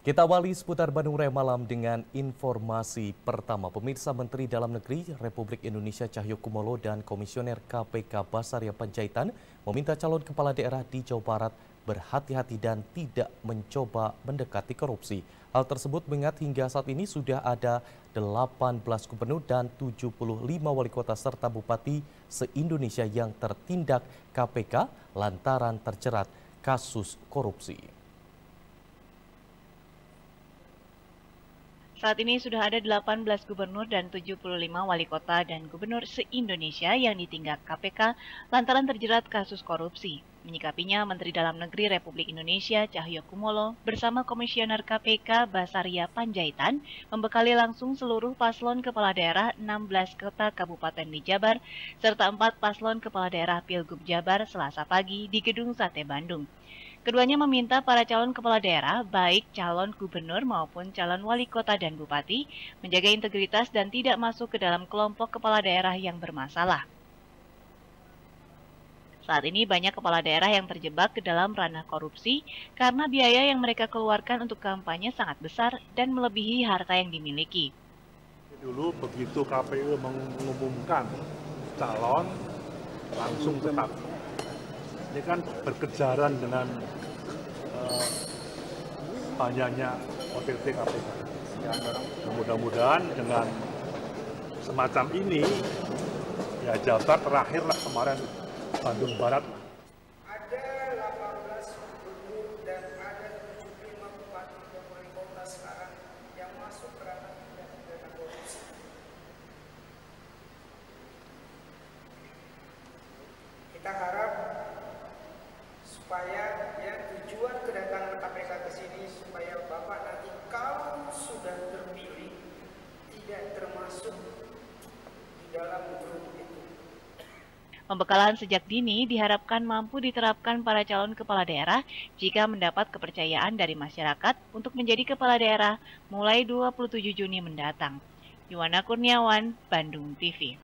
Kita awali seputar Bandung Raya Malam dengan informasi pertama. Pemirsa Menteri Dalam Negeri Republik Indonesia Cahyokumolo dan Komisioner KPK Basaria Panjaitan meminta calon kepala daerah di Jawa Barat berhati-hati dan tidak mencoba mendekati korupsi. Hal tersebut mengingat hingga saat ini sudah ada 18 gubernur dan 75 wali kota serta bupati se-Indonesia yang tertindak KPK lantaran terjerat kasus korupsi. Saat ini sudah ada 18 gubernur dan 75 wali kota dan gubernur se-Indonesia yang ditindak KPK lantaran terjerat kasus korupsi. Menyikapinya, Menteri Dalam Negeri Republik Indonesia Cahyokumolo bersama Komisioner KPK Basaria Panjaitan membekali langsung seluruh paslon kepala daerah 16 kota kabupaten di Jabar serta 4 paslon kepala daerah Pilgub Jabar Selasa pagi di Gedung Sate Bandung. Keduanya meminta para calon kepala daerah, baik calon gubernur maupun calon wali kota dan bupati, menjaga integritas dan tidak masuk ke dalam kelompok kepala daerah yang bermasalah. Saat ini banyak kepala daerah yang terjebak ke dalam ranah korupsi karena biaya yang mereka keluarkan untuk kampanye sangat besar dan melebihi harta yang dimiliki. Dulu begitu KPU mengumumkan calon, langsung tetap. Ini kan berkejaran dengan banyaknya OTT KPK. Mudah-mudahan dengan semacam ini, ya Jabar terakhir lah kemarin Bandung Barat. Ada 18 gubernur dan ada 75 bupati dan wali kota sekarang yang masuk ke ranah tindak pidana korupsi. Kita harap supaya ya tujuan kedatangan KPK ke sini supaya Bapak nanti kalau sudah terpilih tidak termasuk di dalam grup itu. Pembekalan sejak dini diharapkan mampu diterapkan para calon kepala daerah jika mendapat kepercayaan dari masyarakat untuk menjadi kepala daerah mulai 27 Juni mendatang. Yuwana Kurniawan, Bandung TV.